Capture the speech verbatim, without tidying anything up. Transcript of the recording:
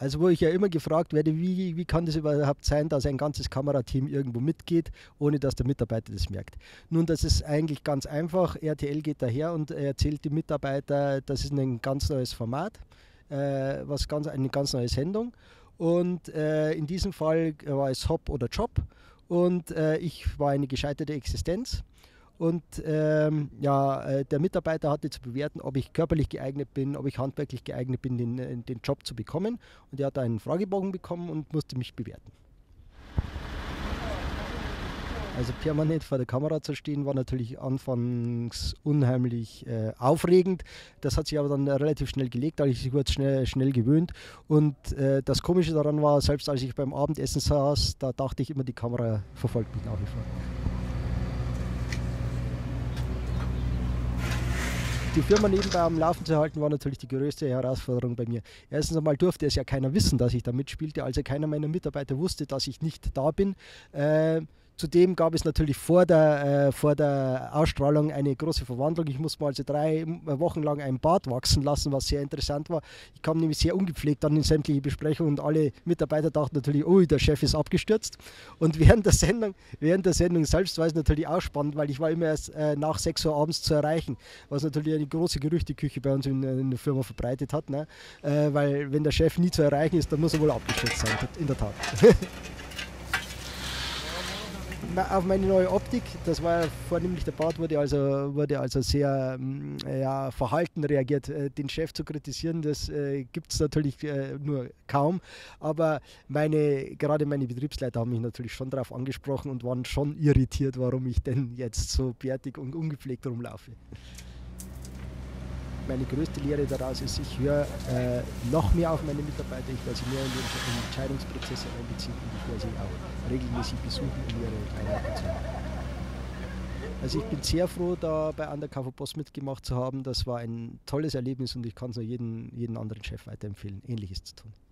Also wo ich ja immer gefragt werde, wie, wie kann das überhaupt sein, dass ein ganzes Kamerateam irgendwo mitgeht, ohne dass der Mitarbeiter das merkt. Nun, das ist eigentlich ganz einfach. R T L geht daher und erzählt dem Mitarbeiter, das ist ein ganz neues Format, äh, was ganz, eine ganz neue Sendung. Und äh, in diesem Fall war es Hop oder Job und äh, ich war eine gescheiterte Existenz. Und ähm, ja, äh, der Mitarbeiter hatte zu bewerten, ob ich körperlich geeignet bin, ob ich handwerklich geeignet bin, den, äh, den Job zu bekommen. Und er hat einen Fragebogen bekommen und musste mich bewerten. Also permanent vor der Kamera zu stehen, war natürlich anfangs unheimlich äh, aufregend. Das hat sich aber dann relativ schnell gelegt, da ich sich kurz schnell, schnell gewöhnt. Und äh, das Komische daran war, selbst als ich beim Abendessen saß, da dachte ich immer, die Kamera verfolgt mich nach wie vor. Die Firma nebenbei am Laufen zu halten, war natürlich die größte Herausforderung bei mir. Erstens einmal durfte es ja keiner wissen, dass ich da mitspielte, also keiner meiner Mitarbeiter wusste, dass ich nicht da bin. Äh, Zudem gab es natürlich vor der, äh, vor der Ausstrahlung eine große Verwandlung. Ich musste mal also drei Wochen lang einen Bart wachsen lassen, was sehr interessant war. Ich kam nämlich sehr ungepflegt dann in sämtliche Besprechungen und alle Mitarbeiter dachten natürlich, ui, der Chef ist abgestürzt. Und während der Sendung, während der Sendung selbst war es natürlich auch spannend, weil ich war immer erst äh, nach sechs Uhr abends zu erreichen, was natürlich eine große Gerüchteküche bei uns in, in der Firma verbreitet hat. Ne? Äh, weil wenn der Chef nie zu erreichen ist, dann muss er wohl abgestürzt sein, in der Tat. Auf meine neue Optik, das war vornehmlich der Bart, wurde also, wurde also sehr ja, verhalten reagiert. Den Chef zu kritisieren, das äh, gibt es natürlich äh, nur kaum, aber meine, gerade meine Betriebsleiter haben mich natürlich schon darauf angesprochen und waren schon irritiert, warum ich denn jetzt so bärtig und ungepflegt rumlaufe. Meine größte Lehre daraus ist, ich höre äh, noch mehr auf meine Mitarbeiter, ich werde sie mehr in die Entscheidungsprozesse einbeziehen und ich werde sie auch regelmäßig besuchen, um ihre Einheit zu machen. Also ich bin sehr froh, da bei Undercover Boss mitgemacht zu haben. Das war ein tolles Erlebnis und ich kann es nur jedem, jedem anderen Chef weiterempfehlen, Ähnliches zu tun.